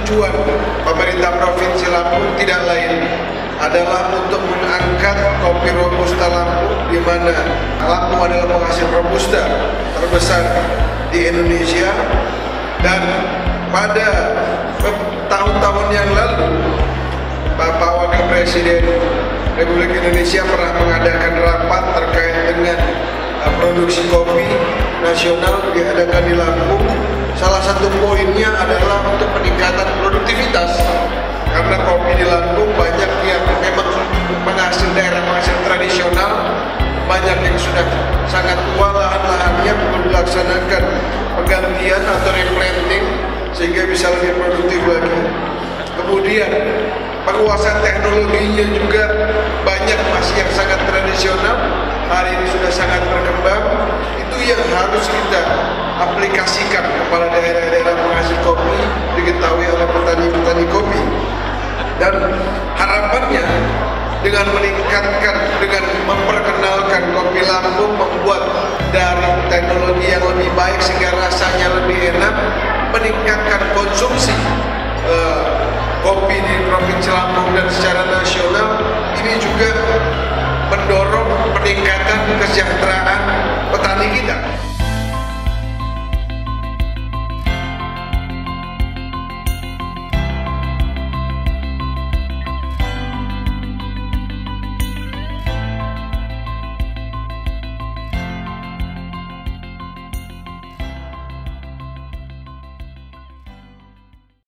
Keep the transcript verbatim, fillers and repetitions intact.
tujuan pemerintah Provinsi Lampung tidak lain adalah untuk mengangkat kopi Robusta Lampung, di mana Lampung adalah penghasil Robusta terbesar di Indonesia. Dan pada tahun-tahun yang lalu Bapak Wakil Presiden Republik Indonesia pernah mengadakan rapat terkait dengan uh, produksi kopi nasional diadakan di Lampung. Salah satu poinnya adalah untuk peningkatan produktivitas, karena kopi di Lampung banyak yang memang penghasil daerah penghasil tradisional, banyak yang sudah sangat tua lahan-lahannya, perlu dilaksanakan penggantian atau replanting sehingga bisa lebih produktif lagi. Kemudian penguasaan teknologinya juga banyak masih yang sangat tradisional, hari ini sudah sangat berkembang. Itu yang harus kita aplikasikan kepada daerah-daerah penghasil kopi, diketahui oleh petani-petani kopi. Dan harapannya dengan meningkatkan, dengan memperkenalkan kopi Lampung, membuat dari teknologi yang lebih baik sehingga rasanya lebih enak, meningkatkan konsumsi uh, kopi di Provinsi Lampung dan secara nasional, ini juga mendorong peningkatan kesejahteraan petani kita.